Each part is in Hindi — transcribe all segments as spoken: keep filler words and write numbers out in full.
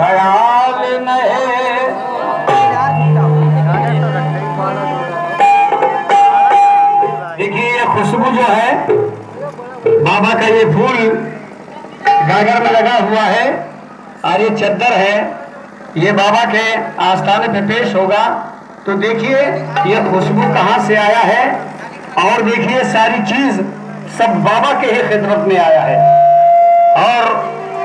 ख्याल नहीं। देखिए ये खुशबू जो है बाबा का, ये फूल गागर में लगा हुआ है और ये चद्दर है, ये बाबा के आस्थाने पे पेश होगा। तो देखिए ये खुशबू कहाँ से आया है, और देखिए सारी चीज सब बाबा के ही खिदमत में आया है। और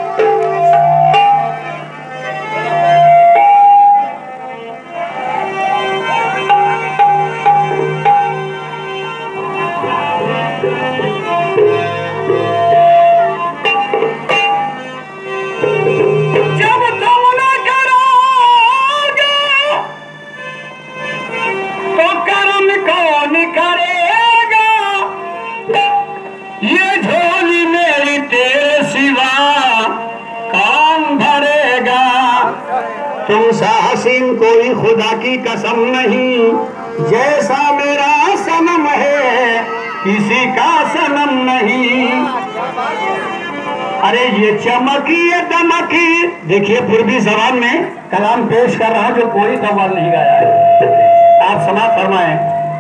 तुम सा हसीन कोई खुदा की कसम नहीं, जैसा मेरा सनम है किसी का सनम नहीं। अरे ये चमकी ये दमकी, देखिए पूर्वी जबान में कलाम पेश कर रहा जो कोई कव्वाल नहीं गाया है, आप समाप्त फरमाएं।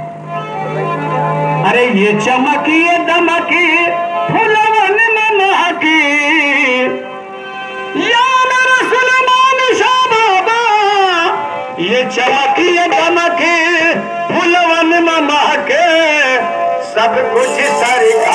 अरे ये चमकी ये दमकी फुलवन महकी, ये चमकी ये दमकी फुलवन महके, सब कुछ सरकार